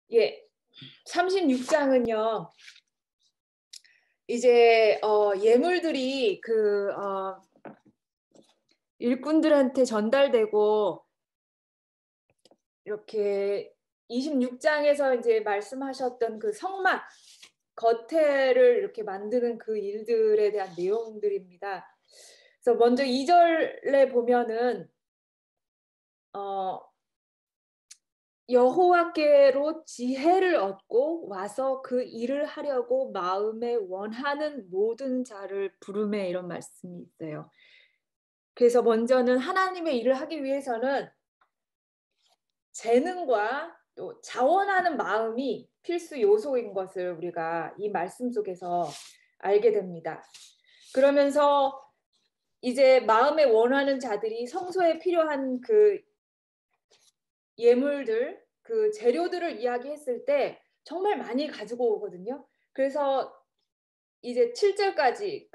예, 36장은요. 이제 예물들이 일꾼들한테 전달되고 이렇게 26장에서 이제 말씀하셨던 그 성막 겉에를 이렇게 만드는 그 일들에 대한 내용들입니다. 그래서 먼저 2절에 보면은 여호와께로 지혜를 얻고 와서 그 일을 하려고 마음에 원하는 모든 자를 부르매, 이런 말씀이 있어요. 그래서 먼저는 하나님의 일을 하기 위해서는 재능과 또 자원하는 마음이 필수 요소인 것을 우리가 이 말씀 속에서 알게 됩니다. 그러면서 이제 마음에 원하는 자들이 성소에 필요한 그 예물들, 그 재료들을 이야기했을 때 정말 많이 가지고 오거든요. 그래서 이제 7절까지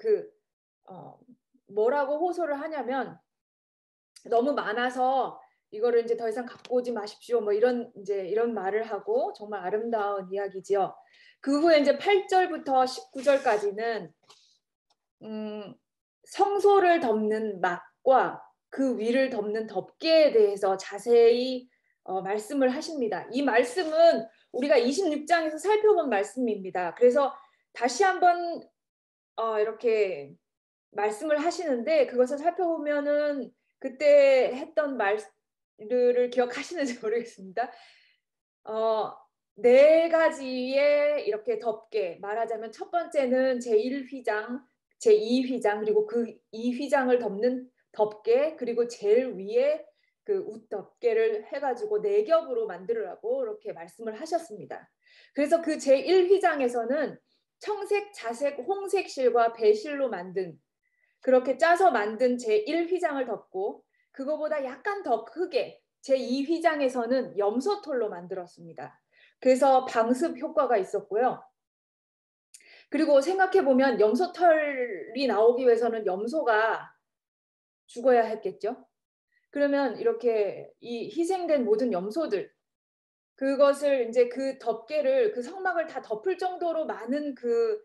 뭐라고 호소를 하냐면, 너무 많아서 이거를 이제 더 이상 갖고 오지 마십시오, 뭐 이런 말을 하고, 정말 아름다운 이야기지요. 그 후에 이제 8절부터 19절까지는 성소를 덮는 막과 그 위를 덮는 덮개에 대해서 자세히 말씀을 하십니다. 이 말씀은 우리가 26장에서 살펴본 말씀입니다. 그래서 다시 한번 이렇게 말씀을 하시는데, 그것을 살펴보면은 그때 했던 말들을 기억하시는지 모르겠습니다. 네 가지의 이렇게 덮개, 말하자면 첫 번째는 제1휘장, 제2휘장, 그리고 그 2휘장을 덮는 덮개, 그리고 제일 위에 그 웃덮개를 해가지고 네 겹으로 만들으라고 이렇게 말씀을 하셨습니다. 그래서 그 제1휘장에서는 청색, 자색, 홍색 실과 배실로 만든, 그렇게 짜서 만든 제1휘장을 덮고, 그거보다 약간 더 크게 제2휘장에서는 염소털로 만들었습니다. 그래서 방습 효과가 있었고요. 그리고 생각해보면 염소털이 나오기 위해서는 염소가 죽어야 했겠죠. 그러면 이렇게 이 희생된 모든 염소들, 그것을 이제 그 덮개를, 그 성막을 다 덮을 정도로 많은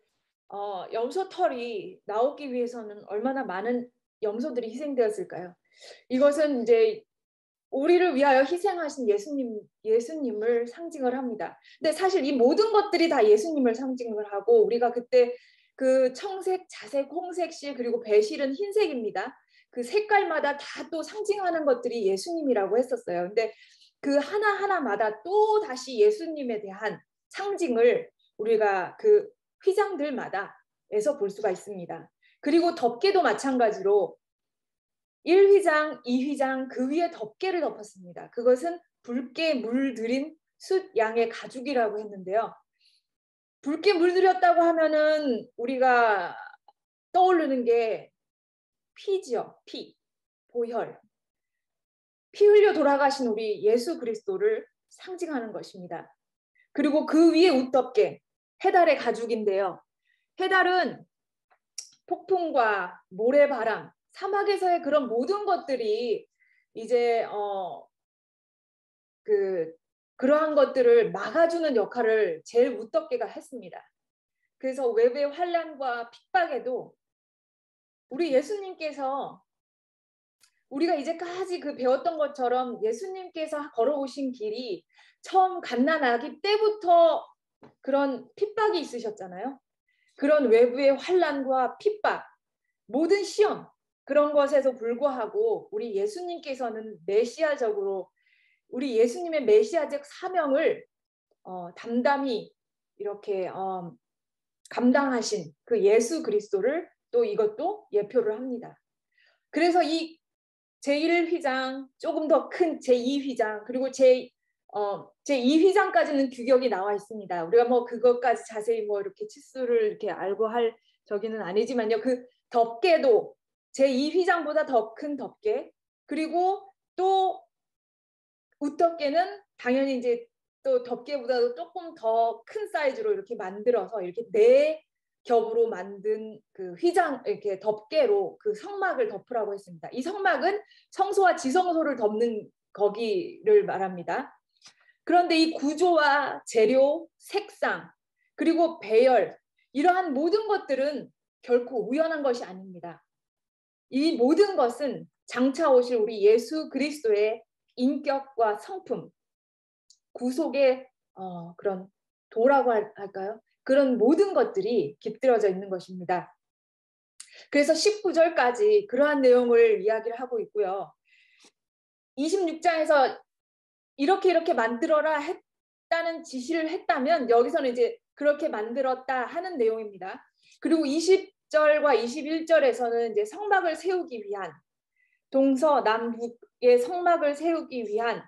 염소털이 나오기 위해서는 얼마나 많은 염소들이 희생되었을까요? 이것은 이제 우리를 위하여 희생하신 예수님을 상징을 합니다. 근데 사실 이 모든 것들이 다 예수님을 상징을 하고, 우리가 그때 그 청색, 자색, 홍색실, 그리고 배실은 흰색입니다. 그 색깔마다 다 또 상징하는 것들이 예수님이라고 했었어요. 근데 그 하나하나마다 또 다시 예수님에 대한 상징을 우리가 그 휘장들마다에서 볼 수가 있습니다. 그리고 덮개도 마찬가지로 1휘장, 2휘장 그 위에 덮개를 덮었습니다. 그것은 붉게 물들인 숫 양의 가죽이라고 했는데요. 붉게 물들였다고 하면은 우리가 떠오르는 게 피지요. 피, 보혈. 피 흘려 돌아가신 우리 예수 그리스도를 상징하는 것입니다. 그리고 그 위에 웃덮개, 해달의 가죽인데요. 해달은 폭풍과 모래바람, 사막에서의 그런 모든 것들이 이제 그러한 것들을 막아주는 역할을 제일 웃덮개가 했습니다. 그래서 외부의 환난과 핍박에도 우리 예수님께서, 우리가 이제까지 그 배웠던 것처럼 예수님께서 걸어오신 길이 처음 갓난아기 때부터 그런 핍박이 있으셨잖아요. 그런 외부의 환난과 핍박, 모든 시험, 그런 것에도 불구하고 우리 예수님께서는 메시아적으로 우리 예수님의 메시아적 사명을 담담히 이렇게 감당하신 그 예수 그리스도를 또 이것도 예표를 합니다. 그래서 이 제1휘장, 조금 더 큰 제2휘장, 그리고 제2휘장까지는 규격이 나와 있습니다. 우리가 뭐 그것까지 자세히 뭐 이렇게 치수를 이렇게 알고 할 저기는 아니지만요. 그 덮개도 제2휘장보다 더 큰 덮개, 그리고 또 웃덮개는 당연히 이제 또 덮개보다도 조금 더 큰 사이즈로 이렇게 만들어서 이렇게 네 겹으로 만든 그 휘장, 이렇게 덮개로 그 성막을 덮으라고 했습니다. 이 성막은 성소와 지성소를 덮는 거기를 말합니다. 그런데 이 구조와 재료, 색상, 그리고 배열, 이러한 모든 것들은 결코 우연한 것이 아닙니다. 이 모든 것은 장차 오실 우리 예수 그리스도의 인격과 성품, 구속의 그런 도라고 할까요? 그런 모든 것들이 깃들어져 있는 것입니다. 그래서 19절까지 그러한 내용을 이야기를 하고 있고요. 26장에서 이렇게 만들어라 했다는 지시를 했다면 여기서는 이제 그렇게 만들었다 하는 내용입니다. 그리고 20절과 21절에서는 이제 성막을 세우기 위한 동서남북의 성막을 세우기 위한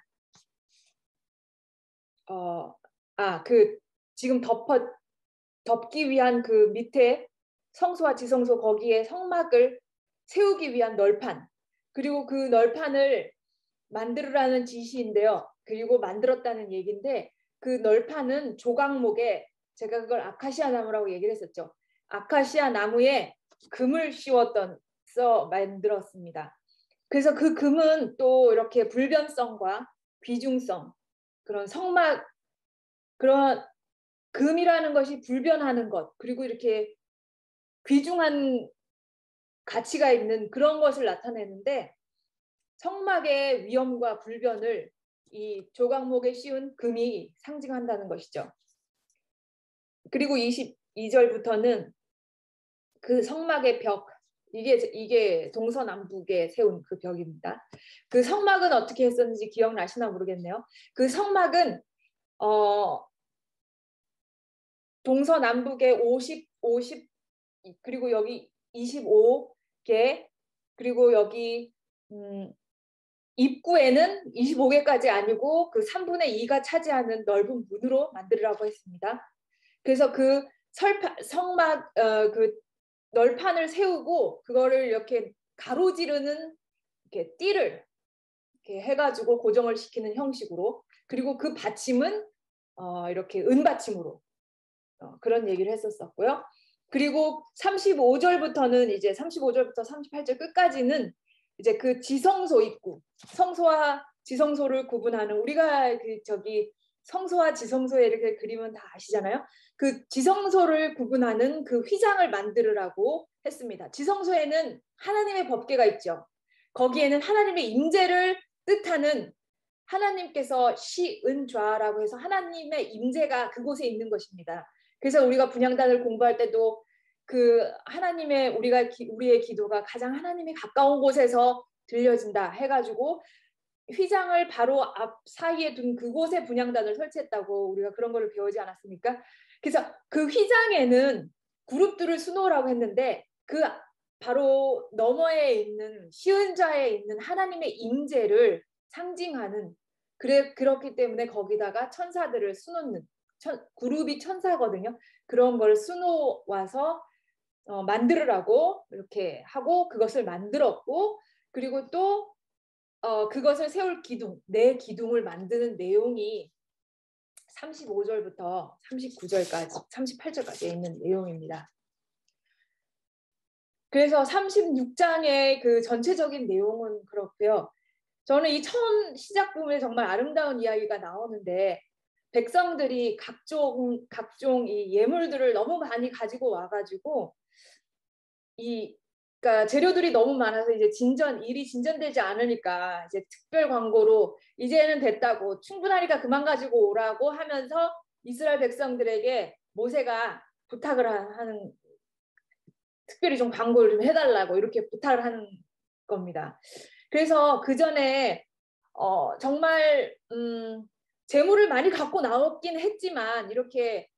지금 덮기 위한 그 밑에 성소와 지성소 거기에 성막을 세우기 위한 널판, 그리고 그 널판을 만들으라는 지시인데요. 그리고 만들었다는 얘기인데 그 널판은 조각목에, 제가 그걸 아카시아 나무라고 얘기를 했었죠. 아카시아 나무에 금을 씌웠서 만들었습니다. 그래서 그 금은 또 이렇게 불변성과 귀중성, 그런 성막, 그런 금이라는 것이 불변하는 것, 그리고 이렇게 귀중한 가치가 있는 그런 것을 나타내는데, 성막의 위엄과 불변을 이 조각목에 씌운 금이 상징한다는 것이죠. 그리고 22절부터는 그 성막의 벽, 이게 동서남북에 세운 그 벽입니다. 그 성막은 어떻게 했었는지 기억나시나 모르겠네요. 그 성막은 동서남북에 50 그리고 여기 25개, 그리고 여기 입구에는 25개까지 아니고 그 3분의 2가 차지하는 넓은 문으로 만들으라고 했습니다. 그래서 그 성막 그 널판을 세우고 그거를 이렇게 가로지르는 이렇게 띠를 이렇게 해가지고 고정을 시키는 형식으로, 그리고 그 받침은 이렇게 은받침으로 그런 얘기를 했었었고요. 그리고 35절부터는 이제 35절부터 38절 끝까지는 이제 그 지성소 입구, 성소와 지성소를 구분하는, 우리가 그 저기 성소와 지성소에 이렇게 그리면 다 아시잖아요. 그 지성소를 구분하는 그 휘장을 만들으라고 했습니다. 지성소에는 하나님의 법궤가 있죠. 거기에는 하나님의 임재를 뜻하는, 하나님께서 시은좌라고 해서 하나님의 임재가 그곳에 있는 것입니다. 그래서 우리가 분향단을 공부할 때도 그 하나님의 우리의 기도가 가장 하나님이 가까운 곳에서 들려진다 해가지고 휘장을 바로 앞 사이에 둔 그곳에 분향단을 설치했다고 우리가 그런 거를 배우지 않았습니까? 그래서 그 휘장에는 그룹들을 수놓으라고 했는데 그 바로 너머에 있는 시은좌에 있는 하나님의 임재를 상징하는, 그렇기 때문에 거기다가 천사들을 수놓는, 그룹이 천사거든요. 그런 걸 수놓아서 만들으라고 이렇게 하고 그것을 만들었고, 그리고 또 그것을 세울 기둥, 네 기둥을 만드는 내용이 35절부터 39절까지, 38절까지 있는 내용입니다. 그래서 36장의 그 전체적인 내용은 그렇고요. 저는 이 처음 시작 부분에 정말 아름다운 이야기가 나오는데, 백성들이 각종 이 예물들을 너무 많이 가지고 와가지고 그러니까 재료들이 너무 많아서 이제 일이 진전되지 않으니까 이제 특별 광고로 이제는 됐다고, 충분하니까 그만 가지고 오라고 하면서 이스라엘 백성들에게 모세가 부탁을 하는, 특별히 좀 광고를 좀 해달라고 이렇게 부탁을 하는 겁니다. 그래서 그 전에 정말 재물을 많이 갖고 나왔긴 했지만 이렇게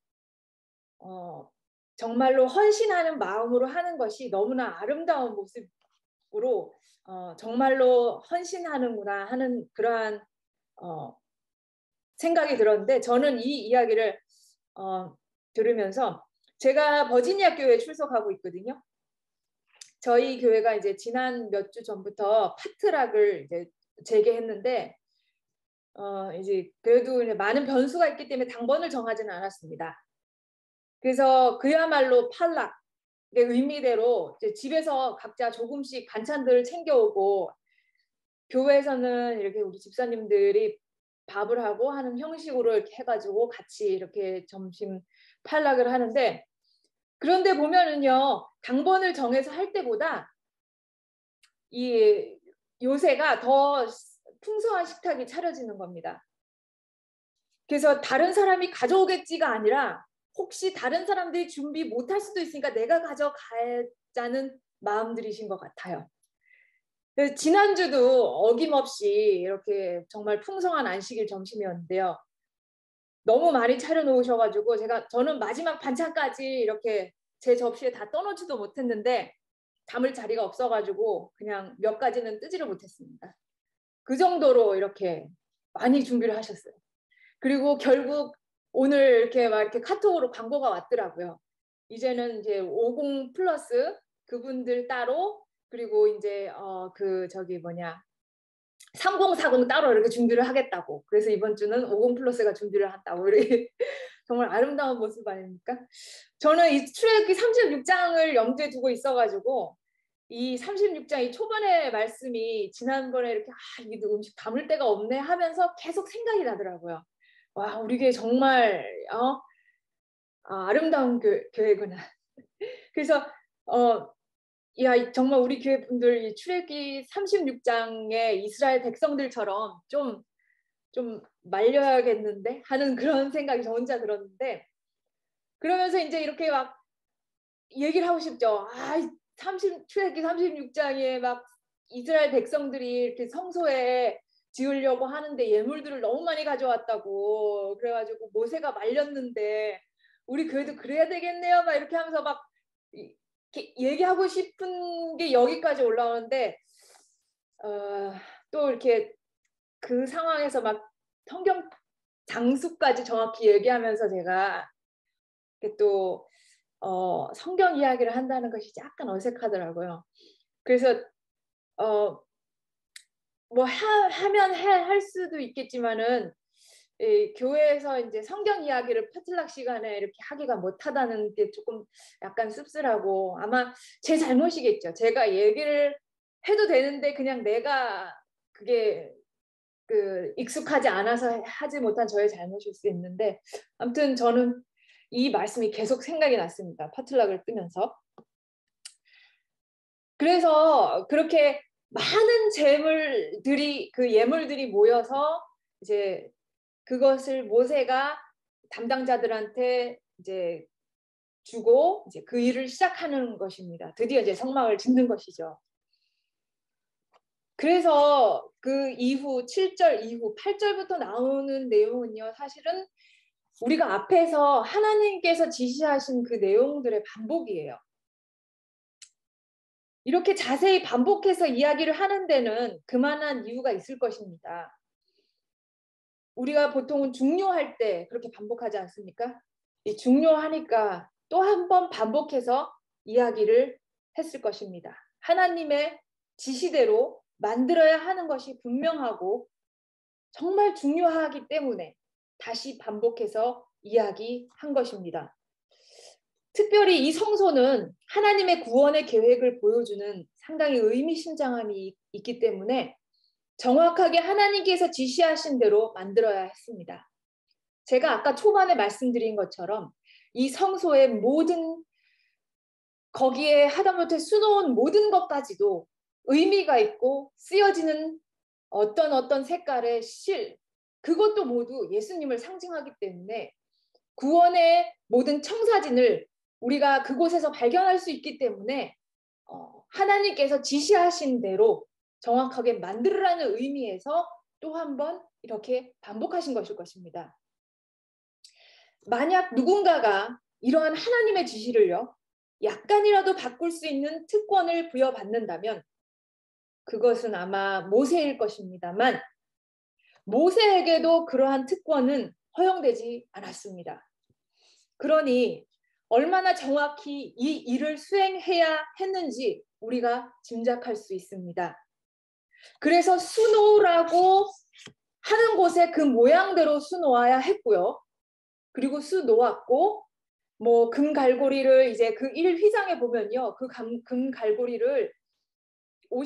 정말로 헌신하는 마음으로 하는 것이 너무나 아름다운 모습으로 정말로 헌신하는구나 하는 그러한 생각이 들었는데, 저는 이 이야기를 들으면서, 제가 버지니아 교회에 출석하고 있거든요. 저희 교회가 이제 지난 몇 주 전부터 파트락을 이제 재개했는데 이제 그래도 이제 많은 변수가 있기 때문에 당번을 정하지는 않았습니다. 그래서 그야말로 팔락의 의미대로 이제 집에서 각자 조금씩 반찬들을 챙겨오고, 교회에서는 이렇게 우리 집사님들이 밥을 하고 하는 형식으로 이렇게 해가지고 같이 이렇게 점심 팔락을 하는데, 그런데 보면은요, 당번을 정해서 할 때보다 이 요새가 더 풍성한 식탁이 차려지는 겁니다. 그래서 다른 사람이 가져오겠지가 아니라 혹시 다른 사람들이 준비 못할 수도 있으니까 내가 가져가자는 마음들이신 것 같아요. 지난주도 어김없이 이렇게 정말 풍성한 안식일 점심이었는데요. 너무 많이 차려놓으셔가지고 저는 마지막 반찬까지 이렇게 제 접시에 다 떠놓지도 못했는데 담을 자리가 없어가지고 그냥 몇 가지는 뜨지를 못했습니다. 그 정도로 이렇게 많이 준비를 하셨어요. 그리고 결국 오늘 이렇게 막 이렇게 카톡으로 광고가 왔더라고요. 이제는 이제 50 플러스 그분들 따로, 그리고 이제 그 저기 뭐냐 3040 따로 이렇게 준비를 하겠다고. 그래서 이번 주는 50 플러스가 준비를 한다고. 이렇게 정말 아름다운 모습 아닙니까? 저는 이 출애굽기 36장을 염두에 두고 있어가지고 이 36장 이 초반의 말씀이 지난번에 이렇게 이게 음식 담을 데가 없네 하면서 계속 생각이 나더라고요. 와, 우리 교회 정말 아름다운 교회구나. 그래서 야, 정말 우리 교회 분들 이 출애굽기 36장의 이스라엘 백성들처럼 좀 말려야겠는데 하는 그런 생각이 저 혼자 들었는데, 그러면서 이제 이렇게 막 얘기를 하고 싶죠. 출애굽기 36장에 막 이스라엘 백성들이 이렇게 성소에 지으려고 하는데 예물들을 너무 많이 가져왔다고. 그래가지고 모세가 말렸는데 우리 교회도 그래야 되겠네요. 막 이렇게 하면서 막 이렇게 얘기하고 싶은 게 여기까지 올라오는데 또 이렇게 그 상황에서 막 성경 장수까지 정확히 얘기하면서 제가 또 성경 이야기를 한다는 것이 약간 어색하더라고요. 그래서 뭐 하면 할 수도 있겠지만은 교회에서 이제 성경 이야기를 파틀락 시간에 이렇게 하기가 못하다는 게 조금 약간 씁쓸하고, 아마 제 잘못이겠죠. 제가 얘기를 해도 되는데 그냥 내가 그게 익숙하지 않아서 하지 못한 저의 잘못일 수 있는데, 아무튼 저는 이 말씀이 계속 생각이 났습니다. 파틀락을 뜨면서. 그래서 그렇게 많은 예물들이 모여서 이제 그것을 모세가 담당자들한테 이제 주고 이제 그 일을 시작하는 것입니다. 드디어 이제 성막을 짓는 것이죠. 그래서 그 이후 7절 이후 8절부터 나오는 내용은요, 사실은 우리가 앞에서 하나님께서 지시하신 그 내용들의 반복이에요. 이렇게 자세히 반복해서 이야기를 하는 데는 그만한 이유가 있을 것입니다. 우리가 보통은 중요할 때 그렇게 반복하지 않습니까? 중요하니까 또 한 번 반복해서 이야기를 했을 것입니다. 하나님의 지시대로 만들어야 하는 것이 분명하고 정말 중요하기 때문에 다시 반복해서 이야기한 것입니다. 특별히 이 성소는 하나님의 구원의 계획을 보여주는 상당히 의미심장함이 있기 때문에 정확하게 하나님께서 지시하신 대로 만들어야 했습니다. 제가 아까 초반에 말씀드린 것처럼 이 성소의 모든, 거기에 하다못해 수놓은 모든 것까지도 의미가 있고 쓰여지는 어떤 색깔의 실, 그것도 모두 예수님을 상징하기 때문에 구원의 모든 청사진을 우리가 그곳에서 발견할 수 있기 때문에 하나님께서 지시하신 대로 정확하게 만들으라는 의미에서 또 한 번 이렇게 반복하신 것일 것입니다. 만약 누군가가 이러한 하나님의 지시를요, 약간이라도 바꿀 수 있는 특권을 부여받는다면 그것은 아마 모세일 것입니다만, 모세에게도 그러한 특권은 허용되지 않았습니다. 그러니 얼마나 정확히 이 일을 수행해야 했는지 우리가 짐작할 수 있습니다. 그래서 수놓으라고 하는 곳에 그 모양대로 수놓아야 했고요. 그리고 수놓았고, 뭐 금갈고리를 이제 그 1휘장에 보면요, 그 금갈고리를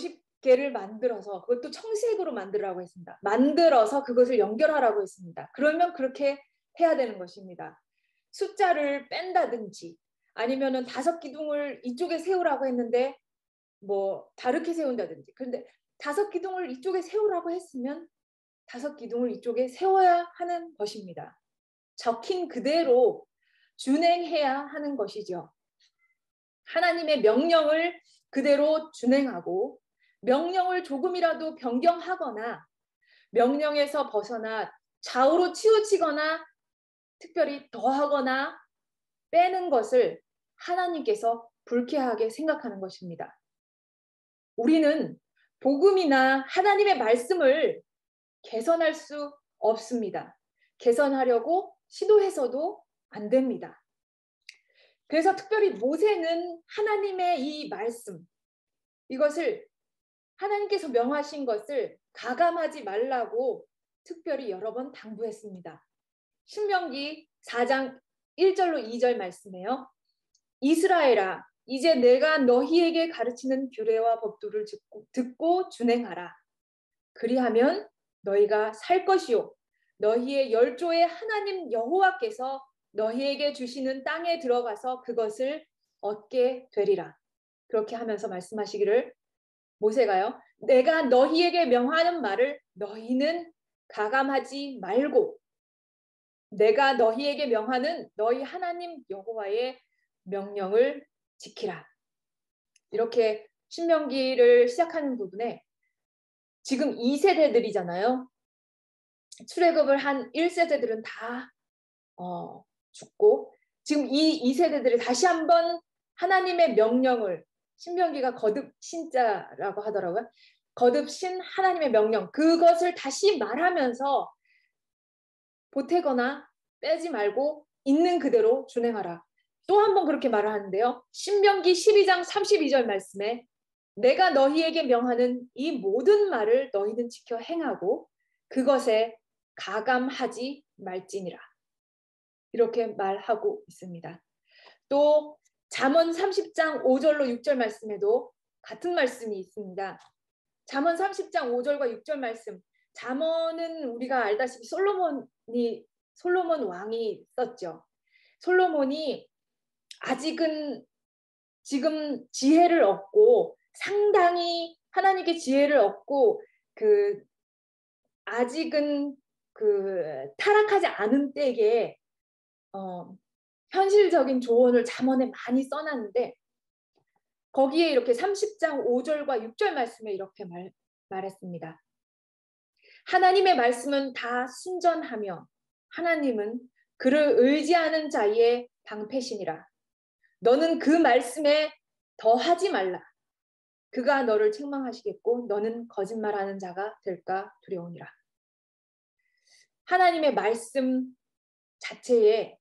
개를 만들어서 그것도 청색으로 만들라고 했습니다. 만들어서 그것을 연결하라고 했습니다. 그러면 그렇게 해야 되는 것입니다. 숫자를 뺀다든지 아니면은 5기둥을 이쪽에 세우라고 했는데 뭐 다르게 세운다든지. 그런데 5기둥을 이쪽에 세우라고 했으면 5기둥을 이쪽에 세워야 하는 것입니다. 적힌 그대로 준행해야 하는 것이죠. 하나님의 명령을 그대로 준행하고 명령을 조금이라도 변경하거나 명령에서 벗어나 좌우로 치우치거나 특별히 더하거나 빼는 것을 하나님께서 불쾌하게 생각하는 것입니다. 우리는 복음이나 하나님의 말씀을 개선할 수 없습니다. 개선하려고 시도해서도 안 됩니다. 그래서 특별히 모세는 하나님의 이 말씀, 이것을 하나님께서 명하신 것을 가감하지 말라고 특별히 여러 번 당부했습니다. 신명기 4장 1절로 2절 말씀이에요. 이스라엘아, 이제 내가 너희에게 가르치는 규례와 법도를 듣고 준행하라. 그리하면 너희가 살 것이요 너희의 열조의 하나님 여호와께서 너희에게 주시는 땅에 들어가서 그것을 얻게 되리라. 그렇게 하면서 말씀하시기를 모세가요. 내가 너희에게 명하는 말을 너희는 가감하지 말고 내가 너희에게 명하는 너희 하나님 여호와의 명령을 지키라. 이렇게 신명기를 시작하는 부분에 지금 2세대들이잖아요. 출애굽을 한 1세대들은 다 죽고 지금 이 2세대들이 다시 한번 하나님의 명령을 신명기가 거듭신자라고 하더라고요. 거듭신 하나님의 명령 그것을 다시 말하면서 보태거나 빼지 말고 있는 그대로 준행하라. 또 한 번 그렇게 말을 하는데요. 신명기 12장 32절 말씀에 내가 너희에게 명하는 이 모든 말을 너희는 지켜 행하고 그것에 가감하지 말지니라. 이렇게 말하고 있습니다. 또 잠언 30장 5절로 6절 말씀에도 같은 말씀이 있습니다. 잠언 30장 5절과 6절 말씀. 잠언은 우리가 알다시피 솔로몬 왕이 썼죠. 솔로몬이 아직은 지금 지혜를 얻고 상당히 하나님께 지혜를 얻고 아직은 타락하지 않은 때에 현실적인 조언을 잠언에 많이 써놨는데 거기에 이렇게 30장 5절과 6절 말씀에 이렇게 말했습니다. 하나님의 말씀은 다 순전하며 하나님은 그를 의지하는 자의 방패시니라. 너는 그 말씀에 더하지 말라. 그가 너를 책망하시겠고 너는 거짓말하는 자가 될까 두려우니라. 하나님의 말씀 자체에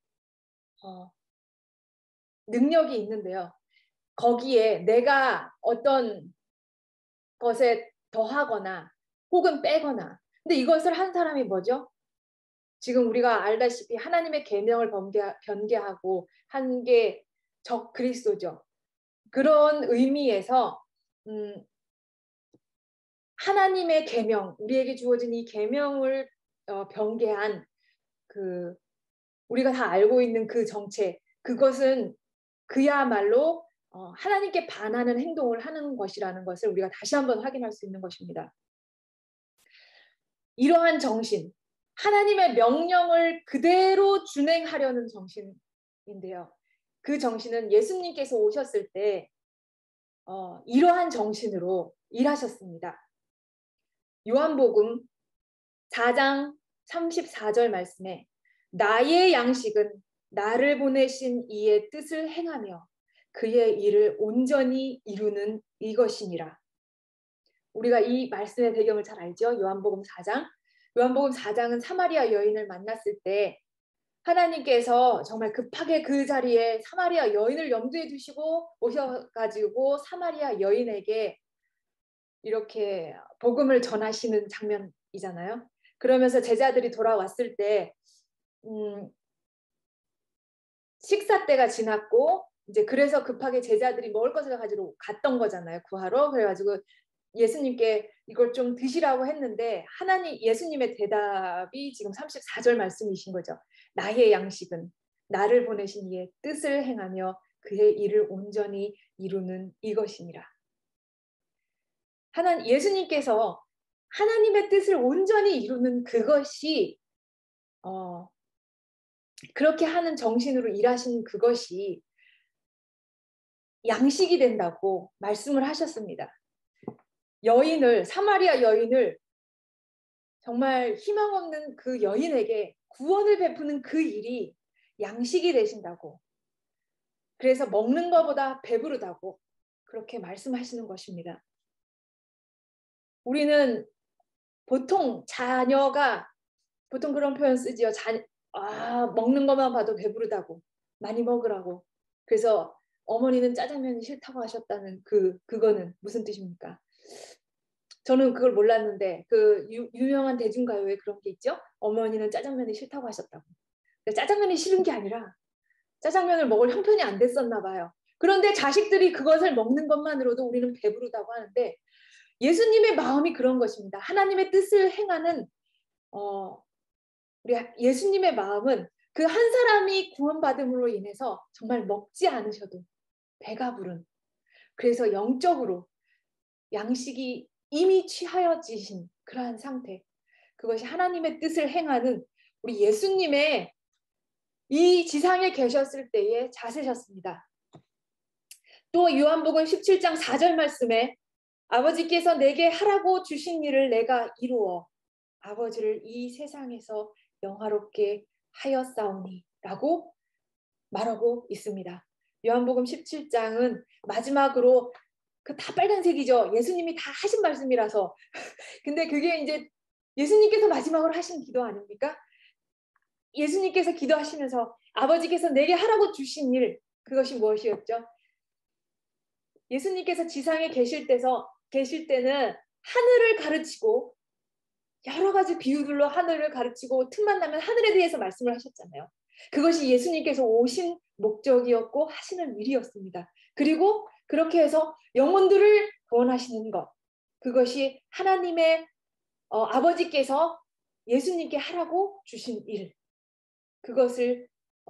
능력이 있는데요. 거기에 내가 어떤 것에 더하거나 혹은 빼거나 근데 이것을 한 사람이 뭐죠? 지금 우리가 알다시피 하나님의 계명을 변개하고 한 게 적 그리스도죠. 그런 의미에서 하나님의 계명, 우리에게 주어진 이 계명을 변개한 우리가 다 알고 있는 그 정체, 그것은 그야말로 하나님께 반하는 행동을 하는 것이라는 것을 우리가 다시 한번 확인할 수 있는 것입니다. 이러한 정신, 하나님의 명령을 그대로 준행하려는 정신인데요. 그 정신은 예수님께서 오셨을 때 이러한 정신으로 일하셨습니다. 요한복음 4장 34절 말씀에 나의 양식은 나를 보내신 이의 뜻을 행하며 그의 일을 온전히 이루는 이것이니라. 우리가 이 말씀의 배경을 잘 알죠? 요한복음 4장. 요한복음 4장은 사마리아 여인을 만났을 때 하나님께서 정말 급하게 그 자리에 사마리아 여인을 염두에 두시고 오셔가지고 사마리아 여인에게 이렇게 복음을 전하시는 장면이잖아요. 그러면서 제자들이 돌아왔을 때 식사 때가 지났고 이제 그래서 급하게 제자들이 먹을 것을 가지러 갔던 거잖아요. 구하러. 그래가지고 예수님께 이걸 좀 드시라고 했는데 예수님의 대답이 지금 34절 말씀이신 거죠. 나의 양식은 나를 보내신 이의 뜻을 행하며 그의 일을 온전히 이루는 이것이니라. 예수님께서 하나님의 뜻을 온전히 이루는 그것이 그렇게 하는 정신으로 일하신 그것이 양식이 된다고 말씀을 하셨습니다. 사마리아 여인을 정말 희망 없는 그 여인에게 구원을 베푸는 그 일이 양식이 되신다고. 그래서 먹는 것보다 배부르다고 그렇게 말씀하시는 것입니다. 우리는 보통 그런 표현 쓰지요. 먹는 것만 봐도 배부르다고. 많이 먹으라고. 그래서 어머니는 짜장면이 싫다고 하셨다는 그거는 무슨 뜻입니까? 저는 그걸 몰랐는데 그 유명한 대중가요에 그런 게 있죠. 어머니는 짜장면이 싫다고 하셨다고. 짜장면이 싫은 게 아니라 짜장면을 먹을 형편이 안 됐었나 봐요. 그런데 자식들이 그것을 먹는 것만으로도 우리는 배부르다고 하는데 예수님의 마음이 그런 것입니다. 하나님의 뜻을 행하는 우리 예수님의 마음은 그 한 사람이 구원받음으로 인해서 정말 먹지 않으셔도 배가 부른, 그래서 영적으로 양식이 이미 취하여지신 그러한 상태, 그것이 하나님의 뜻을 행하는 우리 예수님의 이 지상에 계셨을 때의 자세셨습니다. 또 요한복음 17장 4절 말씀에 아버지께서 내게 하라고 주신 일을 내가 이루어 아버지를 이 세상에서 영화롭게 하였사오니 라고 말하고 있습니다. 요한복음 17장은 마지막으로 다 빨간색이죠. 예수님이 다 하신 말씀이라서. 근데 그게 이제 예수님께서 마지막으로 하신 기도 아닙니까? 예수님께서 기도하시면서 아버지께서 내게 하라고 주신 일, 그것이 무엇이었죠? 예수님께서 지상에 계실 때는 하늘을 가르치고 여러 가지 비유들로 하늘을 가르치고 틈만 나면 하늘에 대해서 말씀을 하셨잖아요. 그것이 예수님께서 오신 목적이었고 하시는 일이었습니다. 그리고 그렇게 해서 영혼들을 구원하시는 것, 그것이 하나님의 아버지께서 예수님께 하라고 주신 일, 그것을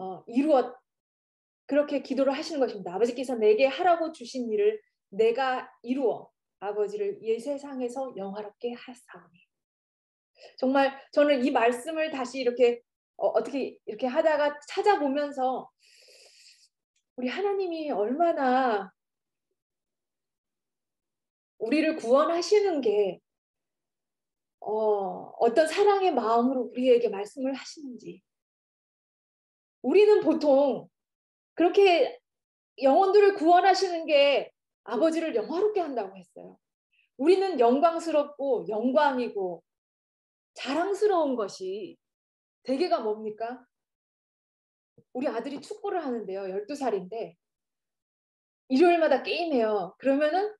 그렇게 기도를 하시는 것입니다. 아버지께서 내게 하라고 주신 일을 내가 이루어 아버지를 이 세상에서 영화롭게 하사오니. 정말 저는 이 말씀을 다시 이렇게 어떻게 이렇게 하다가 찾아보면서 우리 하나님이 얼마나 우리를 구원하시는 게 어떤 사랑의 마음으로 우리에게 말씀을 하시는지. 우리는 보통 그렇게 영혼들을 구원하시는 게 아버지를 영화롭게 한다고 했어요. 우리는 영광스럽고 영광이고 자랑스러운 것이 대개가 뭡니까? 우리 아들이 축구를 하는데요. 12살인데 일요일마다 게임해요. 그러면은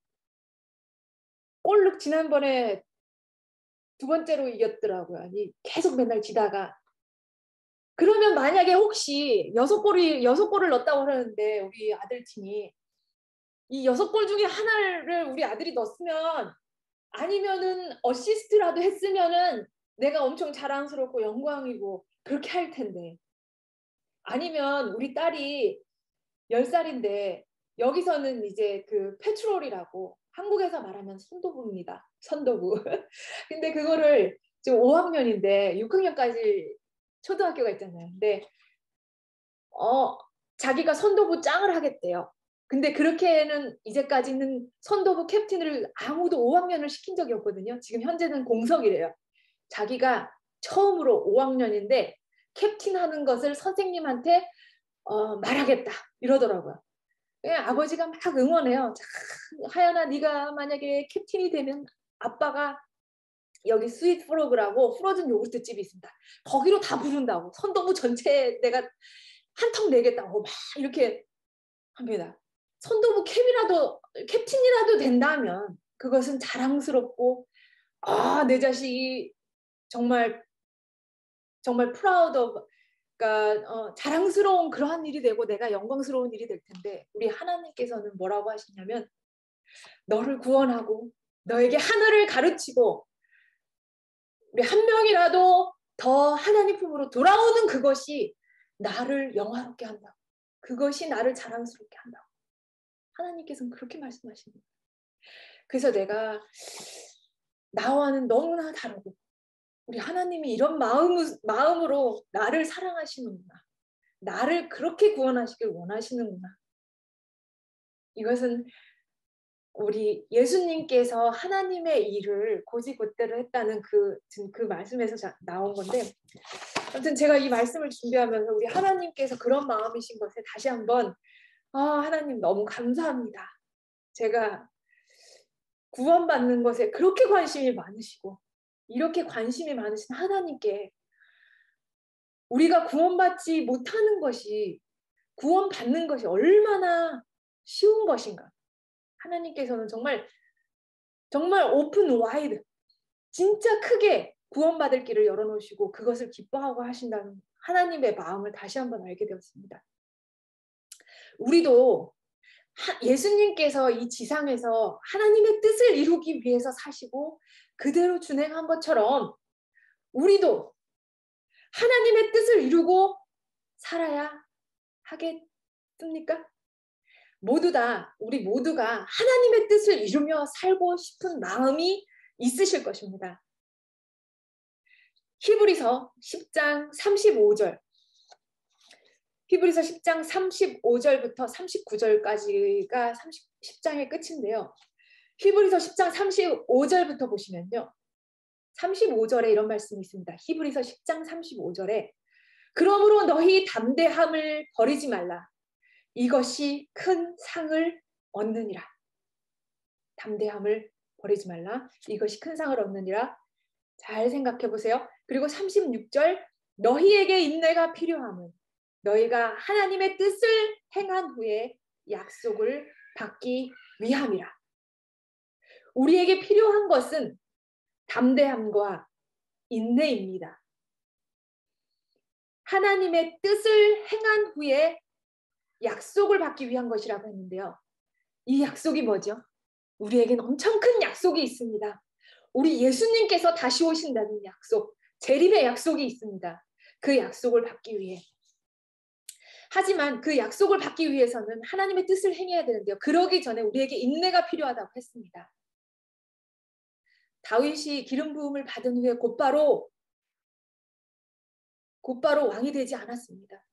지난번에 2번째로 이겼더라고요. 아니, 계속 맨날 지다가. 그러면 만약에 혹시 6골을 넣었다고 하는데 우리 아들 팀이 이 6골 중에 하나를 우리 아들이 넣었으면, 아니면은 어시스트라도 했으면은 내가 엄청 자랑스럽고 영광이고 그렇게 할 텐데, 아니면 우리 딸이 10살인데 여기서는 이제 그 페트롤이라고 한국에서 말하면 선도부입니다. 선도부. 근데 그거를 지금 5학년인데 6학년까지 초등학교가 있잖아요. 근데 자기가 선도부 짱을 하겠대요. 근데 그렇게는 이제까지는 선도부 캡틴을 아무도 5학년을 시킨 적이 없거든요. 지금 현재는 공석이래요. 자기가 처음으로 5학년인데 캡틴하는 것을 선생님한테 말하겠다 이러더라고요. 아버지가 막 응원해요. 자, 하연아, 네가 만약에 캡틴이 되면 아빠가 여기 스윗 프로그라고 프로즌 요구르트 집이 있습니다. 거기로 다 부른다고. 선도부 전체 내가 한 턱 내겠다고 막 이렇게 합니다. 선도부 캡틴이라도 된다면 그것은 자랑스럽고, 내 자식이 정말 프라우드, 그러니까 자랑스러운 그러한 일이 되고 내가 영광스러운 일이 될 텐데, 우리 하나님께서는 뭐라고 하시냐면 너를 구원하고 너에게 하늘을 가르치고 우리 한 명이라도 더 하나님 품으로 돌아오는 그것이 나를 영화롭게 한다. 그것이 나를 자랑스럽게 한다. 하나님께서는 그렇게 말씀하십니다. 그래서 내가 나와는 너무나 다르고 우리 하나님이 이런 마음으로 나를 사랑하시는구나. 나를 그렇게 구원하시길 원하시는구나. 이것은 우리 예수님께서 하나님의 일을 곧이곧대로 했다는 그 말씀에서 나온 건데, 아무튼 제가 이 말씀을 준비하면서 우리 하나님께서 그런 마음이신 것에 다시 한번 하나님 너무 감사합니다. 제가 구원받는 것에 그렇게 관심이 많으시고 이렇게 관심이 많으신 하나님께 우리가 구원받지 못하는 것이 구원받는 것이 얼마나 쉬운 것인가. 하나님께서는 정말 오픈 와이드 진짜 크게 구원받을 길을 열어놓으시고 그것을 기뻐하고 하신다는 하나님의 마음을 다시 한번 알게 되었습니다. 우리도 예수님께서 이 지상에서 하나님의 뜻을 이루기 위해서 사시고 그대로 준행한 것처럼 우리도 하나님의 뜻을 이루고 살아야 하겠습니까? 우리 모두가 하나님의 뜻을 이루며 살고 싶은 마음이 있으실 것입니다. 히브리서 10장 35절. 히브리서 10장 35절부터 39절까지가 10장의 끝인데요. 히브리서 10장 35절부터 보시면요. 35절에 이런 말씀이 있습니다. 히브리서 10장 35절에 그러므로 너희 담대함을 버리지 말라. 이것이 큰 상을 얻느니라. 담대함을 버리지 말라. 이것이 큰 상을 얻느니라. 잘 생각해 보세요. 그리고 36절 너희에게 인내가 필요함은 너희가 하나님의 뜻을 행한 후에 약속을 받기 위함이라. 우리에게 필요한 것은 담대함과 인내입니다. 하나님의 뜻을 행한 후에 약속을 받기 위한 것이라고 했는데요. 이 약속이 뭐죠? 우리에겐 엄청 큰 약속이 있습니다. 우리 예수님께서 다시 오신다는 약속, 재림의 약속이 있습니다. 그 약속을 받기 위해. 하지만 그 약속을 받기 위해서는 하나님의 뜻을 행해야 되는데요. 그러기 전에 우리에게 인내가 필요하다고 했습니다. 다윗이 기름 부음을 받은 후에 곧바로 왕이 되지 않았습니다.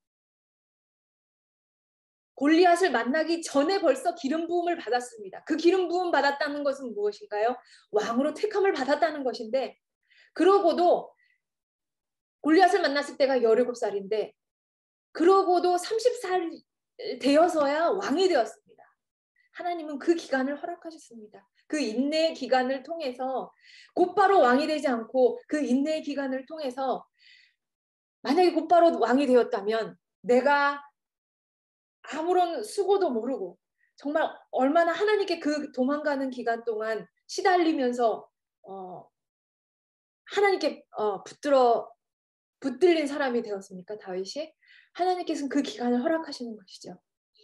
골리앗을 만나기 전에 벌써 기름 부음을 받았습니다. 그 기름 부음 받았다는 것은 무엇인가요? 왕으로 택함을 받았다는 것인데, 그러고도 골리앗을 만났을 때가 17살인데 그러고도 30살 되어서야 왕이 되었습니다. 하나님은 그 기간을 허락하셨습니다. 그 인내의 기간을 통해서 곧바로 왕이 되지 않고 그 인내의 기간을 통해서 만약에 곧바로 왕이 되었다면 내가 아무런 수고도 모르고 정말 얼마나 하나님께 그 도망가는 기간 동안 시달리면서 하나님께 붙들린 사람이 되었습니까? 다윗이? 하나님께서는 그 기간을 허락하시는 것이죠.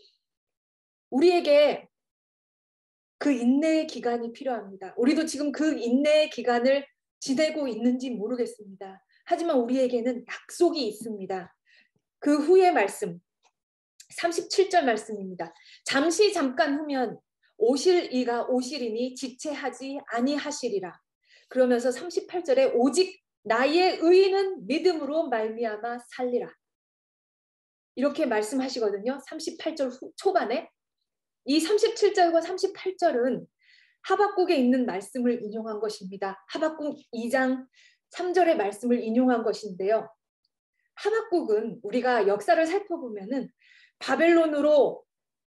우리에게 그 인내의 기간이 필요합니다. 우리도 지금 그 인내의 기간을 지내고 있는지 모르겠습니다. 하지만 우리에게는 약속이 있습니다. 그 후의 말씀 37절 말씀입니다. 잠시 잠깐 후면 오실 이가 오시리니 지체하지 아니하시리라. 그러면서 38절에 오직 나의 의인은 믿음으로 말미암아 살리라. 이렇게 말씀하시거든요. 38절 초반에. 이 37절과 38절은 하박국에 있는 말씀을 인용한 것입니다. 하박국 2장 3절의 말씀을 인용한 것인데요. 하박국은 우리가 역사를 살펴보면은 바벨론으로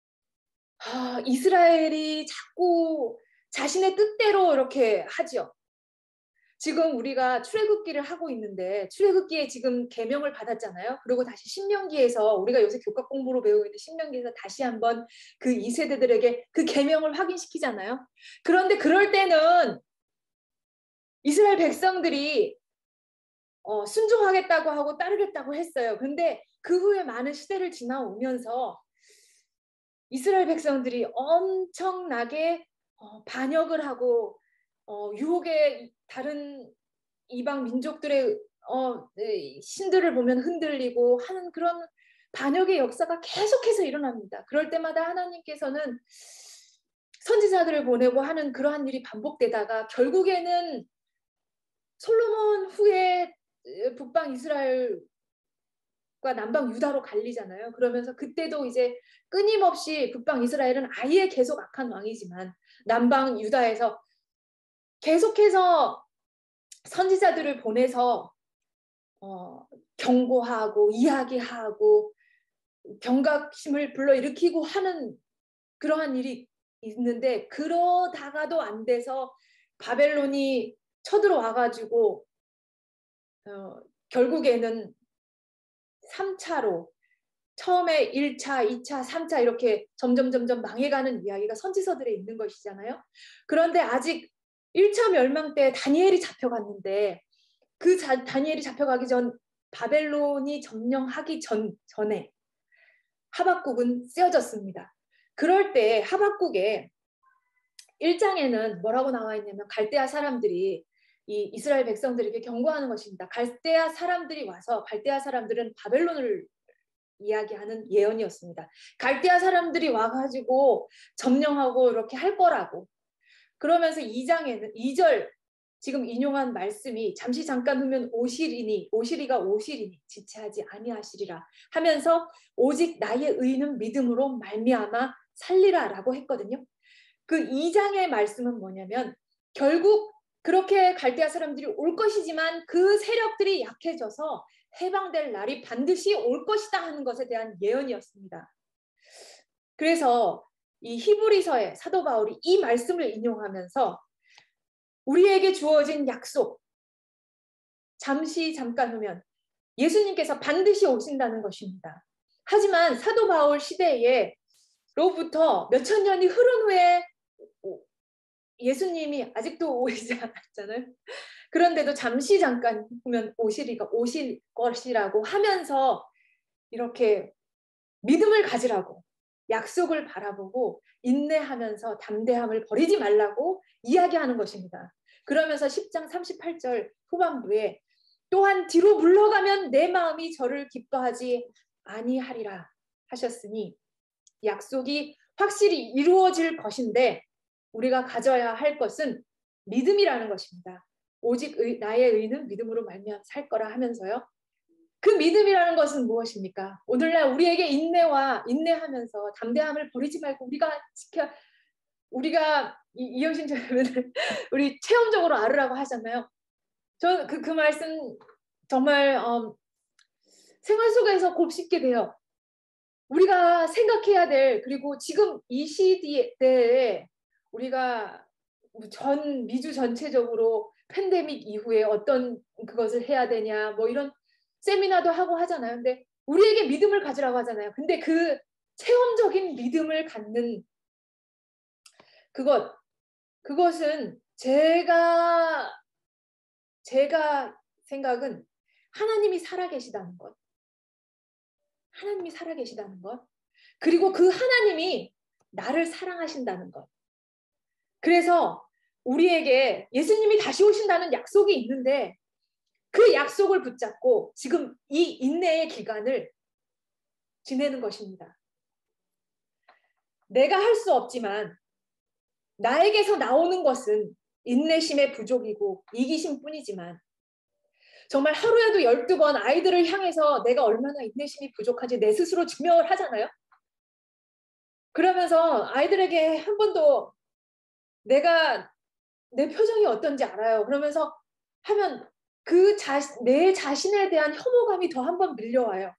이스라엘이 자꾸 자신의 뜻대로 이렇게 하죠. 지금 우리가 출애굽기를 하고 있는데 출애굽기에 지금 계명을 받았잖아요. 그리고 다시 신명기에서 우리가 요새 교과 공부로 배우고 있는 신명기에서 다시 한번 그 2세대들에게 그 계명을 확인시키잖아요. 그런데 그럴 때는 이스라엘 백성들이 순종하겠다고 하고 따르겠다고 했어요. 근데 그 후에 많은 시대를 지나오면서 이스라엘 백성들이 엄청나게 반역을 하고 유혹의 다른 이방 민족들의 신들을 보면 흔들리고 하는 그런 반역의 역사가 계속해서 일어납니다. 그럴 때마다 하나님께서는 선지자들을 보내고 하는 그러한 일이 반복되다가 결국에는 솔로몬 후에 북방 이스라엘과 남방 유다로 갈리잖아요. 그러면서 그때도 이제 끊임없이 북방 이스라엘은 아예 계속 악한 왕이지만 남방 유다에서 계속해서 선지자들을 보내서 경고하고 이야기하고 경각심을 불러일으키고 하는 그러한 일이 있는데 그러다가도 안 돼서 바벨론이 쳐들어와가지고 결국에는 3차로 처음에 1차, 2차, 3차 이렇게 점점 망해가는 이야기가 선지서들에 있는 것이잖아요. 그런데 아직 1차 멸망 때 다니엘이 잡혀갔는데 그 다니엘이 잡혀가기 전 바벨론이 점령하기 전에 하박국은 쓰여졌습니다. 그럴 때 하박국의 1장에는 뭐라고 나와 있냐면 갈대아 사람들이 이 이스라엘 백성들에게 경고하는 것입니다. 갈대아 사람들이 와서 갈대아 사람들은 바벨론을 이야기하는 예언이었습니다. 갈대아 사람들이 와가지고 점령하고 이렇게 할 거라고. 그러면서 2장에는 2절 지금 인용한 말씀이 잠시 잠깐 후면 오시리가 오시리니 지체하지 아니하시리라 하면서 오직 나의 의는 믿음으로 말미암아 살리라라고 했거든요. 그 2장의 말씀은 뭐냐면 결국 그렇게 갈대아 사람들이 올 것이지만 그 세력들이 약해져서 해방될 날이 반드시 올 것이다 하는 것에 대한 예언이었습니다. 그래서 이 히브리서의 사도 바울이 이 말씀을 인용하면서 우리에게 주어진 약속, 잠시 잠깐 후면 예수님께서 반드시 오신다는 것입니다. 하지만 사도 바울 시대에로부터 몇천 년이 흐른 후에 예수님이 아직도 오시지 않았잖아요. 그런데도 잠시 잠깐 후면 오실 것이라고 하면서 이렇게 믿음을 가지라고 약속을 바라보고 인내하면서 담대함을 버리지 말라고 이야기하는 것입니다. 그러면서 10장 38절 후반부에 또한 뒤로 물러가면 내 마음이 저를 기뻐하지 아니하리라 하셨으니 약속이 확실히 이루어질 것인데 우리가 가져야 할 것은 믿음이라는 것입니다. 오직 나의 의는 믿음으로 말미암아 살 거라 하면서요. 그 믿음이라는 것은 무엇입니까? 오늘날 우리에게 인내하면서 담대함을 버리지 말고 우리가 이영신 저는 우리 체험적으로 알으라고 하잖아요. 저 그 말씀 정말 생활 속에서 곱씹게 돼요. 우리가 생각해야 될 그리고 지금 이 시대에 우리가 미주 전체적으로 팬데믹 이후에 어떤 그것을 해야 되냐 뭐 이런 세미나도 하고 하잖아요. 근데 우리에게 믿음을 가지라고 하잖아요. 근데 그 체험적인 믿음을 갖는 그것은 제가 생각은 하나님이 살아계시다는 것. 하나님이 살아계시다는 것. 그리고 그 하나님이 나를 사랑하신다는 것. 그래서 우리에게 예수님이 다시 오신다는 약속이 있는데 그 약속을 붙잡고 지금 이 인내의 기간을 지내는 것입니다. 내가 할 수 없지만 나에게서 나오는 것은 인내심의 부족이고 이기심 뿐이지만 정말 하루에도 12번 아이들을 향해서 내가 얼마나 인내심이 부족한지 내 스스로 증명을 하잖아요. 그러면서 아이들에게 한 번도 내가 내 표정이 어떤지 알아요. 그러면서 하면 내 자신에 대한 혐오감이 더 한 번 밀려와요.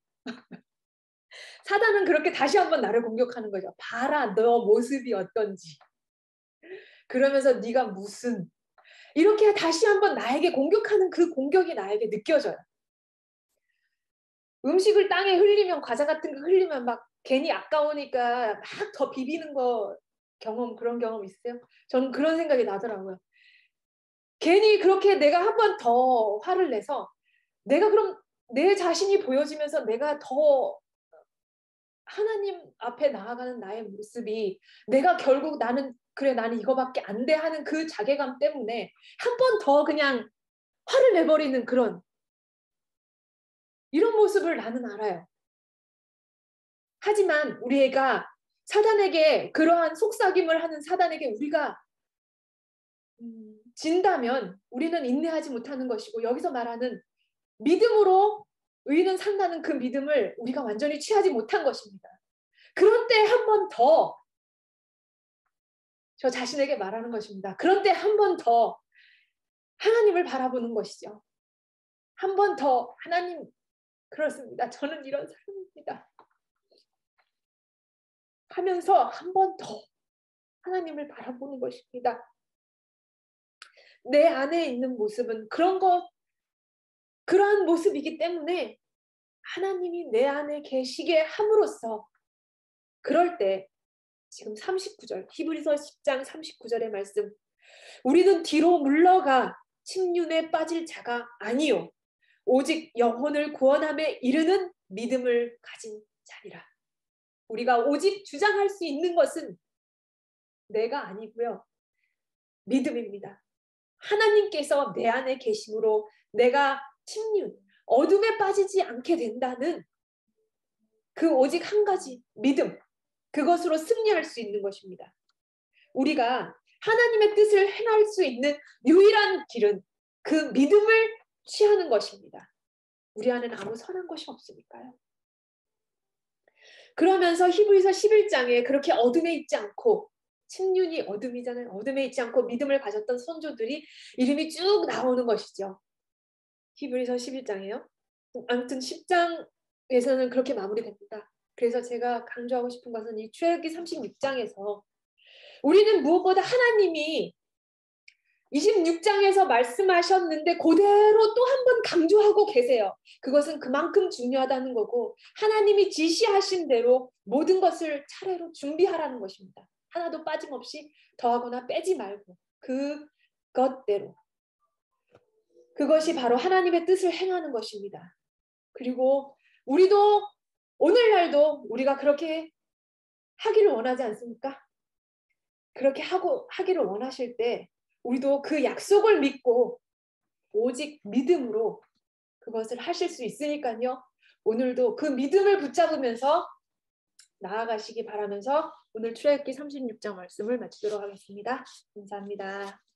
사단은 그렇게 다시 한번 나를 공격하는 거죠. 봐라, 너 모습이 어떤지. 그러면서 네가 무슨 이렇게 다시 한번 나에게 공격하는 그 공격이 나에게 느껴져요. 음식을 땅에 흘리면 과자 같은 거 흘리면 막 괜히 아까우니까 막 더 비비는 그런 경험 있으세요? 저는 그런 생각이 나더라고요. 괜히 그렇게 내가 한 번 더 화를 내서 내가 그럼 내 자신이 보여지면서 내가 더 하나님 앞에 나아가는 나의 모습이 내가 결국 나는 이거밖에 안 돼 하는 그 자괴감 때문에 한 번 더 그냥 화를 내버리는 이런 모습을 나는 알아요. 하지만 우리 애가 사단에게 그러한 속삭임을 하는 사단에게 우리가 진다면 우리는 인내하지 못하는 것이고, 여기서 말하는 믿음으로 의인은 산다는 그 믿음을 우리가 완전히 취하지 못한 것입니다. 그런 때 한 번 더 저 자신에게 말하는 것입니다. 그런 때 한 번 더 하나님을 바라보는 것이죠. 한 번 더 하나님, 그렇습니다. 저는 이런 사람입니다. 하면서 한 번 더 하나님을 바라보는 것입니다. 내 안에 있는 모습은 그러한 모습이기 때문에 하나님이 내 안에 계시게 함으로써, 그럴 때 지금 39절 히브리서 10장 39절의 말씀, 우리는 뒤로 물러가 침륜에 빠질 자가 아니요 오직 영혼을 구원함에 이르는 믿음을 가진 자니라. 우리가 오직 주장할 수 있는 것은 내가 아니고요, 믿음입니다. 하나님께서 내 안에 계심으로 내가 침륜, 어둠에 빠지지 않게 된다는 그 오직 한 가지 믿음, 그것으로 승리할 수 있는 것입니다. 우리가 하나님의 뜻을 행할 수 있는 유일한 길은 그 믿음을 취하는 것입니다. 우리 안에는 아무 선한 것이 없으니까요. 그러면서 히브리서 11장에 그렇게 어둠에 있지 않고, 침륜이 어둠이잖아요. 어둠에 있지 않고 믿음을 가졌던 선조들이 이름이 쭉 나오는 것이죠. 히브리서 11장이에요. 아무튼 10장에서는 그렇게 마무리됩니다. 그래서 제가 강조하고 싶은 것은 이 출애굽기 36장에서 우리는 무엇보다 하나님이 26장에서 말씀하셨는데 그대로 또 한 번 강조하고 계세요. 그것은 그만큼 중요하다는 거고, 하나님이 지시하신 대로 모든 것을 차례로 준비하라는 것입니다. 하나도 빠짐없이 더하거나 빼지 말고 그것대로. 그것이 바로 하나님의 뜻을 행하는 것입니다. 그리고 우리도 오늘날도 우리가 그렇게 하기를 원하지 않습니까? 그렇게 하기를 원하실 때 우리도 그 약속을 믿고 오직 믿음으로 그것을 하실 수 있으니까요. 오늘도 그 믿음을 붙잡으면서 나아가시기 바라면서 오늘 출애굽기 36장 말씀을 마치도록 하겠습니다. 감사합니다.